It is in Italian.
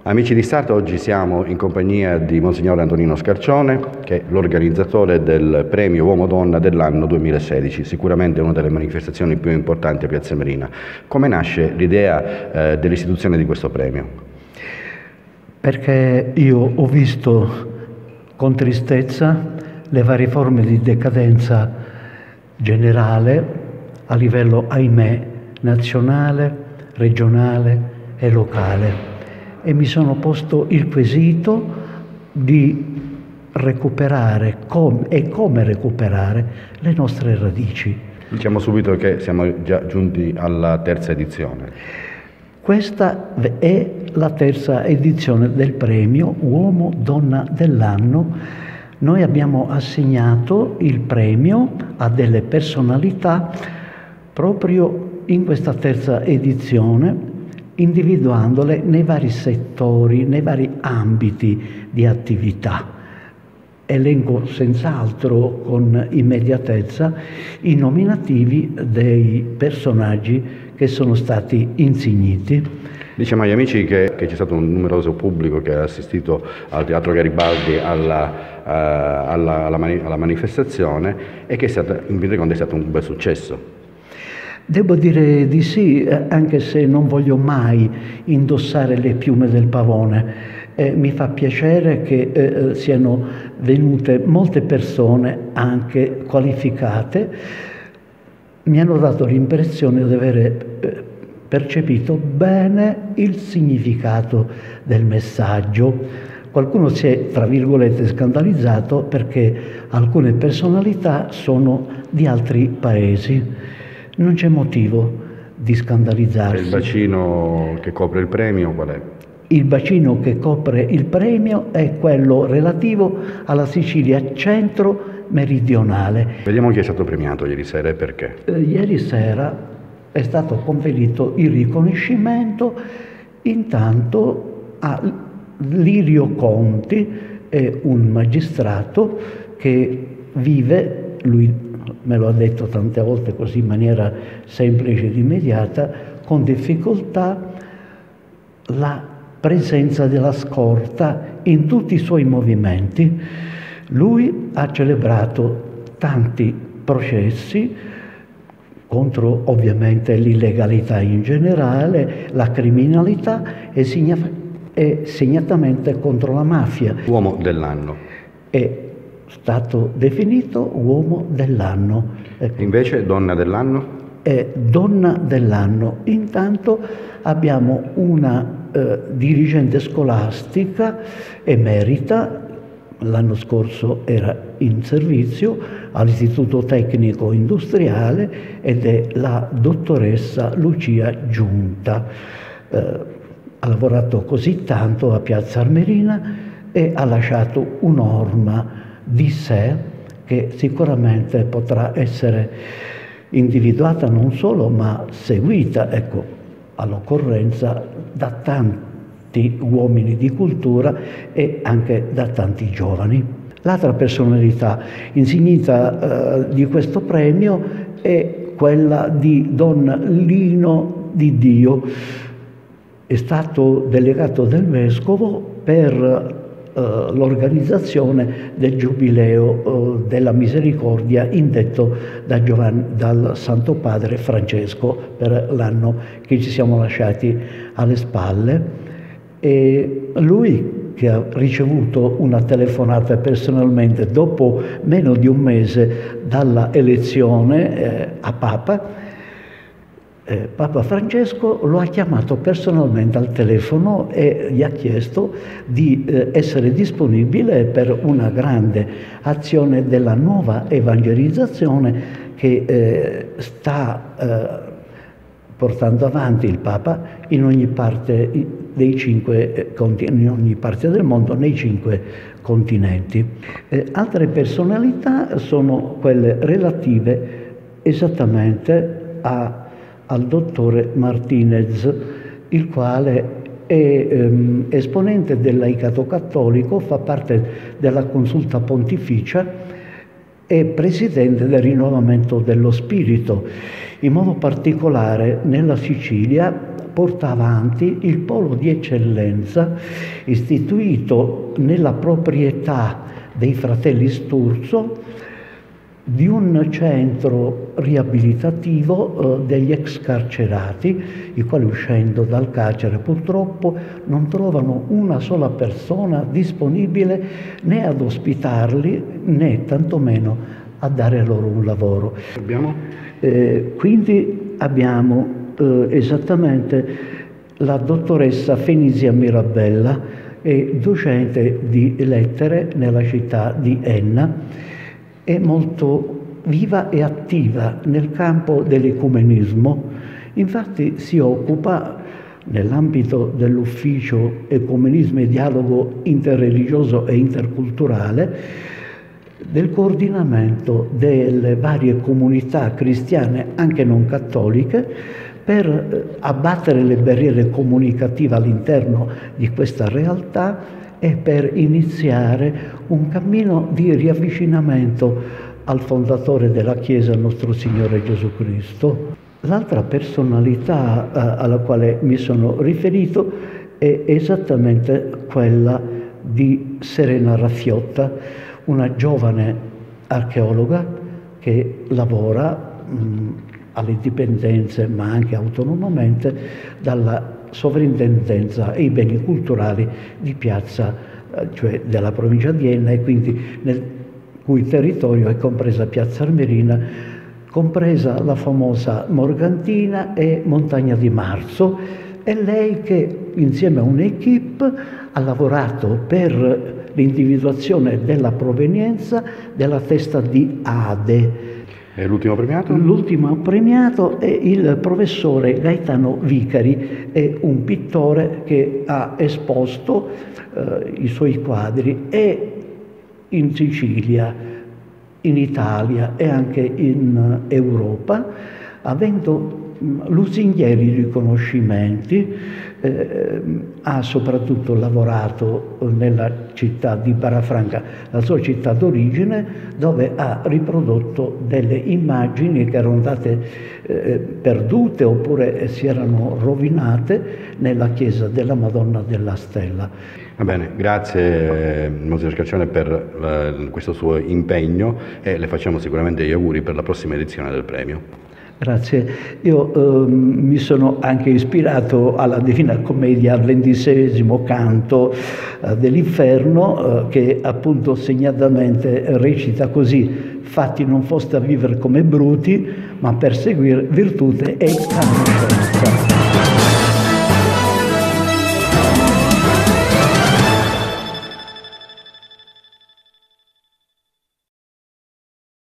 Amici di Start, oggi siamo in compagnia di Monsignor Antonino Scarcione, che è l'organizzatore del premio Uomo-Donna dell'anno 2016, sicuramente una delle manifestazioni più importanti a Piazza Armerina. Come nasce l'idea dell'istituzione di questo premio? Perché io ho visto con tristezza le varie forme di decadenza generale a livello, ahimè, nazionale, regionale e locale. E mi sono posto il quesito di recuperare come recuperare le nostre radici. Diciamo subito che siamo già giunti alla terza edizione. Questa è la terza edizione del premio Uomo-Donna dell'anno. Noi abbiamo assegnato il premio a delle personalità proprio in questa terza edizione, individuandole nei vari settori, nei vari ambiti di attività. Elenco senz'altro con immediatezza i nominativi dei personaggi che sono stati insigniti. Diciamo agli amici che c'è stato un numeroso pubblico che ha assistito al Teatro Garibaldi alla manifestazione e che in fin dei conti è stato un bel successo. Devo dire di sì, anche se non voglio mai indossare le piume del pavone. Mi fa piacere che siano venute molte persone, anche qualificate. Mi hanno dato l'impressione di aver percepito bene il significato del messaggio. Qualcuno si è, tra virgolette, scandalizzato perché alcune personalità sono di altri paesi. Non c'è motivo di scandalizzarsi. Il bacino che copre il premio qual è? Il bacino che copre il premio è quello relativo alla Sicilia centro-meridionale. Vediamo chi è stato premiato ieri sera e perché. Ieri sera è stato conferito il riconoscimento intanto a Lirio Conti, è un magistrato che vive, lui me lo ha detto tante volte così in maniera semplice ed immediata, con difficoltà la presenza della scorta in tutti i suoi movimenti. Lui ha celebrato tanti processi contro ovviamente l'illegalità in generale, la criminalità e segnatamente contro la mafia. Uomo dell'anno. È stato definito uomo dell'anno. Ecco. Invece donna dell'anno? È donna dell'anno. Intanto abbiamo una dirigente scolastica emerita, l'anno scorso era in servizio all'Istituto Tecnico Industriale ed è la dottoressa Lucia Giunta. Ha lavorato così tanto a Piazza Armerina e ha lasciato un'orma di sé che sicuramente potrà essere individuata non solo ma seguita, ecco, all'occorrenza da tanti uomini di cultura e anche da tanti giovani. L'altra personalità insignita di questo premio è quella di Don Lino Di Dio. È stato delegato del Vescovo per l'organizzazione del Giubileo della Misericordia indetto dal Santo Padre Francesco per l'anno che ci siamo lasciati alle spalle. E lui, che ha ricevuto una telefonata personalmente dopo meno di un mese dalla elezione a Papa, Papa Francesco lo ha chiamato personalmente al telefono e gli ha chiesto di essere disponibile per una grande azione della nuova evangelizzazione che sta portando avanti il Papa in ogni parte in ogni parte del mondo, nei 5 continenti. Altre personalità sono quelle relative esattamente al dottore Martinez, il quale è esponente del laicato cattolico, fa parte della Consulta Pontificia e presidente del Rinnovamento dello Spirito. In modo particolare nella Sicilia porta avanti il polo di eccellenza istituito nella proprietà dei fratelli Sturzo di un centro riabilitativo degli ex carcerati, i quali uscendo dal carcere purtroppo non trovano una sola persona disponibile né ad ospitarli né tantomeno a dare loro un lavoro. Quindi abbiamo esattamente la dottoressa Fenisia Mirabella, docente di lettere nella città di Enna, è molto viva e attiva nel campo dell'ecumenismo. Infatti si occupa, nell'ambito dell'ufficio Ecumenismo e Dialogo Interreligioso e Interculturale, del coordinamento delle varie comunità cristiane, anche non cattoliche, per abbattere le barriere comunicative all'interno di questa realtà e per iniziare un cammino di riavvicinamento al fondatore della Chiesa, nostro Signore Gesù Cristo. L'altra personalità alla quale mi sono riferito è esattamente quella di Serena Raffiotta, una giovane archeologa che lavora alle dipendenze, ma anche autonomamente, dalla Sovrintendenza ai beni culturali di Piazza, cioè della provincia di Enna, e quindi nel cui territorio è compresa Piazza Armerina, compresa la famosa Morgantina e Montagna di Marzo. È lei che insieme a un'equipe ha lavorato per l'individuazione della provenienza della testa di Ade. E l'ultimo premiato? L'ultimo premiato è il professore Gaetano Vicari, è un pittore che ha esposto i suoi quadri e in Sicilia, in Italia e anche in Europa, avendo lusinghieri riconoscimenti. Ha soprattutto lavorato nella città di Barafranca, la sua città d'origine, dove ha riprodotto delle immagini che erano state perdute oppure si erano rovinate nella chiesa della Madonna della Stella. Va bene, grazie Monsignor Scarcione per questo suo impegno e le facciamo sicuramente gli auguri per la prossima edizione del premio. Grazie. Io mi sono anche ispirato alla Divina Commedia, al 26° canto dell'Inferno, che appunto segnatamente recita così: fatti non foste a vivere come bruti, ma per seguire virtute e conoscenza.